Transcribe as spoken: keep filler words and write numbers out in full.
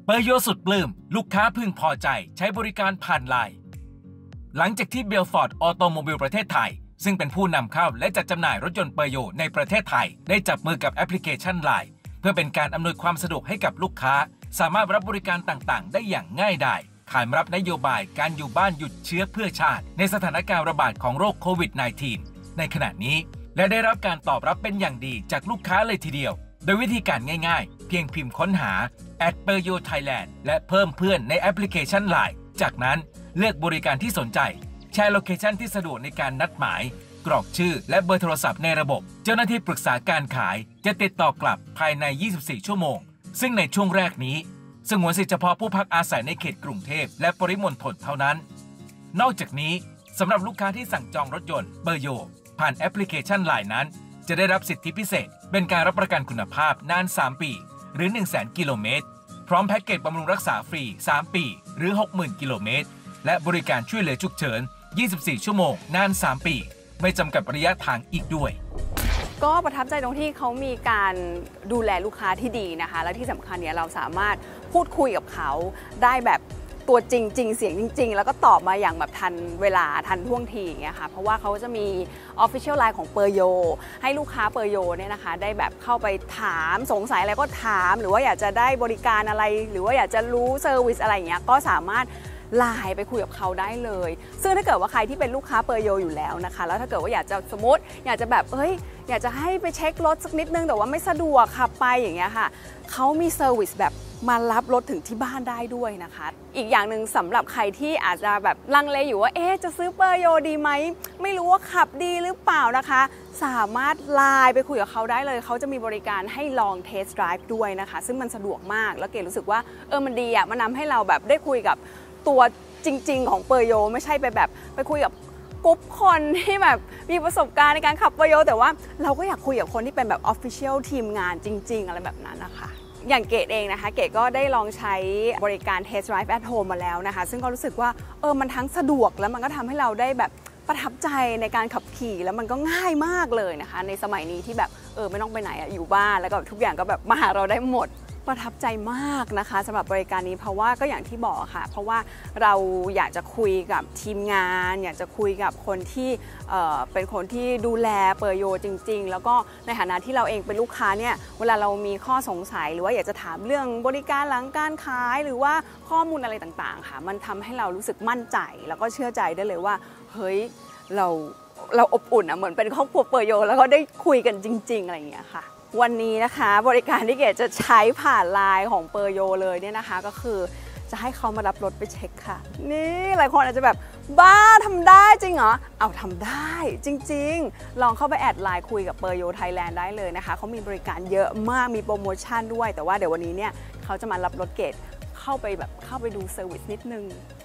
เปอร์โยสุดปลื้มลูกค้าพึงพอใจใช้บริการผ่านไลน์หลังจากที่เบลฟอร์ดออโตโมบิลประเทศไทยซึ่งเป็นผู้นำเข้าและจัดจำหน่ายรถยนต์เปอร์โยในประเทศไทยได้จับมือกับแอปพลิเคชันไลน์เพื่อเป็นการอำนวยความสะดวกให้กับลูกค้าสามารถรับบริการต่างๆได้อย่างง่ายดายขานรับนโยบายการอยู่บ้านหยุดเชื้อเพื่อชาติในสถานการณ์ระบาดของโรคโควิด สิบเก้า ในขณะนี้และได้รับการตอบรับเป็นอย่างดีจากลูกค้าเลยทีเดียวโดยวิธีการง่ายๆเพียงพิมพ์ค้นหา แอท เปอร์โย ไทยแลนด์ และเพิ่มเพื่อนในแอปพลิเคชัน ไลน์ จากนั้นเลือกบริการที่สนใจแชร์โลเคชันที่สะดวกในการนัดหมายกรอกชื่อและเบอร์โทรศัพท์ในระบบเจ้าหน้าที่ปรึกษาการขายจะติดต่อกลับภายใน ยี่สิบสี่ ชั่วโมงซึ่งในช่วงแรกนี้สงวนสิทธิเฉพาะผู้พักอาศัยในเขตกรุงเทพและปริมณฑลเท่านั้นนอกจากนี้สำหรับลูกค้าที่สั่งจองรถยนต์เปอร์โยผ่านแอปพลิเคชัน ไลน์ นั้นจะได้รับสิทธิพิเศษเป็นการรับประกันคุณภาพนานสามปีหรือ หนึ่งแสน กิโลเมตรพร้อมแพ็กเกจบำรุงรักษาฟรีสามปีหรือ หกหมื่น กิโลเมตรและบริการช่วยเหลือฉุกเฉินยี่สิบสี่ ชั่วโมงนานสามปีไม่จำกัดระยะทางอีกด้วยก็ประทับใจตรงที่เขามีการดูแลลูกค้าที่ดีนะคะและที่สำคัญเนี่ยเราสามารถพูดคุยกับเขาได้แบบตัวจริงจริงเสียงจริงๆแล้วก็ตอบมาอย่างแบบทันเวลาทันท่วงทีอย่างเงี้ยค่ะเพราะว่าเขาจะมี Official ไลน์ ของเปอร์โยให้ลูกค้าเปอร์โยเนี่ยนะคะได้แบบเข้าไปถามสงสัยอะไรก็ถามหรือว่าอยากจะได้บริการอะไรหรือว่าอยากจะรู้เซอร์วิสอะไรอย่างเงี้ยก็สามารถไลน์ไปคุยกับเขาได้เลยซึ่งถ้าเกิดว่าใครที่เป็นลูกค้าเปอร์โยอยู่แล้วนะคะแล้วถ้าเกิดว่าอยากจะสมมติอยากจะแบบเฮ้ยอยากจะให้ไปเช็ครถสักนิดนึงแต่ว่าไม่สะดวกขับไปอย่างเงี้ยค่ะเขามีเซอร์วิสแบบมารับรถถึงที่บ้านได้ด้วยนะคะอีกอย่างหนึ่งสำหรับใครที่อาจจะแบบลังเลอยู่ว่าเอ๊ะจะซื้อเปอร์โยดีไหมไม่รู้ว่าขับดีหรือเปล่านะคะสามารถไลน์ไปคุยกับเขาได้เลยเขาจะมีบริการให้ลองเทสต์ไดรฟ์ด้วยนะคะซึ่งมันสะดวกมากแล้วเก๋รู้สึกว่าเออมันดีอ่ะมันทำให้เราแบบได้คุยกับตัวจริงๆของเปอร์โยไม่ใช่ไปแบบไปคุยกับกลุ่มคนที่แบบมีประสบการณ์ในการขับเปอร์โยแต่ว่าเราก็อยากคุยกับคนที่เป็นแบบ Official ทีมงานจริงๆอะไรแบบนั้นนะคะอย่างเกดเองนะคะเกดก็ได้ลองใช้บริการ Test Drive at Home มาแล้วนะคะซึ่งก็รู้สึกว่าเออมันทั้งสะดวกแล้วมันก็ทำให้เราได้แบบประทับใจในการขับขี่แล้วมันก็ง่ายมากเลยนะคะในสมัยนี้ที่แบบเออไม่ต้องไปไหนอะอยู่บ้านแล้วก็ทุกอย่างก็แบบมาหาเราได้หมดประทับใจมากนะคะสำหรับบริการนี้เพราะว่าก็อย่างที่บอกค่ะเพราะว่าเราอยากจะคุยกับทีมงานอยากจะคุยกับคนที่เอ่อเป็นคนที่ดูแลเปอร์โยจริงๆแล้วก็ในฐานะที่เราเองเป็นลูกค้าเนี่ยเวลาเรามีข้อสงสัยหรือว่าอยากจะถามเรื่องบริการหลังการขายหรือว่าข้อมูลอะไรต่างๆค่ะมันทำให้เรารู้สึกมั่นใจแล้วก็เชื่อใจได้เลยว่าเฮ้ยเราเราอบอุ่นอ่ะเหมือนเป็นครอบครัวเปอร์โยแล้วก็ได้คุยกันจริงๆอะไรอย่างเงี้ยค่ะวันนี้นะคะบริการที่เกดจะใช้ผ่านไลน์ของเปอร์โยเลยเนี่ยนะคะก็คือจะให้เขามารับรถไปเช็คค่ะนี่หลายคนอาจจะแบบบ้าทำได้จริงเหรอเอาทำได้จริงๆลองเข้าไปแอดไลน์คุยกับเปอร์โยไทยแลนด์ได้เลยนะคะเขามีบริการเยอะมากมีโปรโมชั่นด้วยแต่ว่าเดี๋ยววันนี้เนี่ยเขาจะมารับรถเกดเข้าไปแบบเข้าไปดูเซอร์วิสนิดนึง